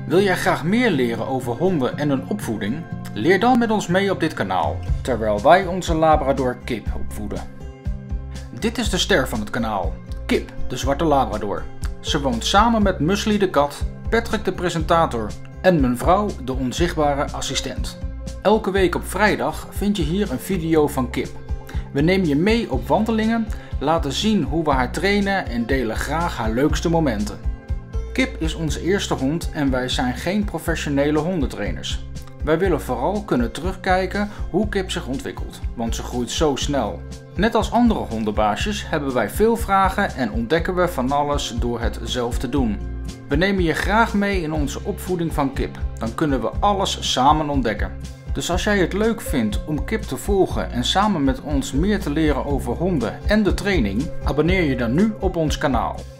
Wil jij graag meer leren over honden en hun opvoeding? Leer dan met ons mee op dit kanaal, terwijl wij onze Labrador Kip opvoeden. Dit is de ster van het kanaal, Kip, de zwarte Labrador. Ze woont samen met Musli de kat, Patrick de presentator en mijn vrouw de onzichtbare assistent. Elke week op vrijdag vind je hier een video van Kip. We nemen je mee op wandelingen, laten zien hoe we haar trainen en delen graag haar leukste momenten. Kip is onze eerste hond en wij zijn geen professionele hondentrainers. Wij willen vooral kunnen terugkijken hoe Kip zich ontwikkelt, want ze groeit zo snel. Net als andere hondenbaasjes hebben wij veel vragen en ontdekken we van alles door het zelf te doen. We nemen je graag mee in onze opvoeding van Kip, dan kunnen we alles samen ontdekken. Dus als jij het leuk vindt om Kip te volgen en samen met ons meer te leren over honden en de training, abonneer je dan nu op ons kanaal.